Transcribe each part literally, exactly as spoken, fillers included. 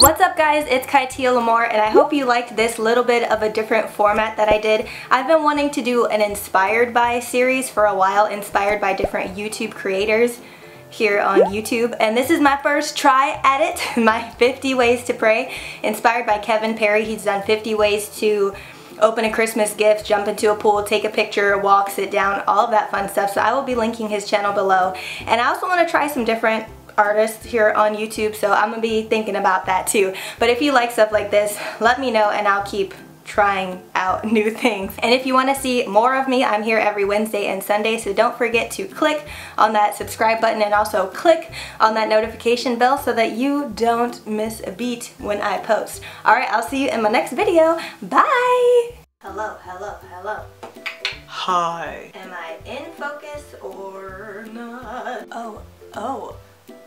What's up guys, it's Kaitia Lamore and I hope you liked this little bit of a different format that I did. I've been wanting to do an inspired by series for a while, inspired by different YouTube creators here on YouTube, and this is my first try at it, my fifty ways to pray, inspired by Kevin Perry. He's done fifty ways to open a Christmas gift, jump into a pool, take a picture, walk, sit down, all of that fun stuff. So I will be linking his channel below, and I also want to try some different artists here on YouTube, so I'm gonna be thinking about that too. But if you like stuff like this, let me know and I'll keep trying out new things. And if you want to see more of me, I'm here every Wednesday and Sunday, so don't forget to click on that subscribe button and also click on that notification bell so that you don't miss a beat when I post. Alright, I'll see you in my next video. Bye! Hello, hello, hello. Hi. Am I in focus or not? Oh, oh.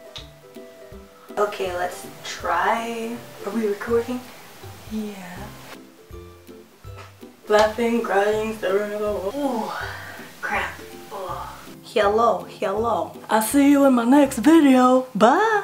Okay, let's try. Are we recording? Yeah. Laughing, crying, staring at the wall. Ooh, crap. Oh. Hello, hello. I'll see you in my next video. Bye.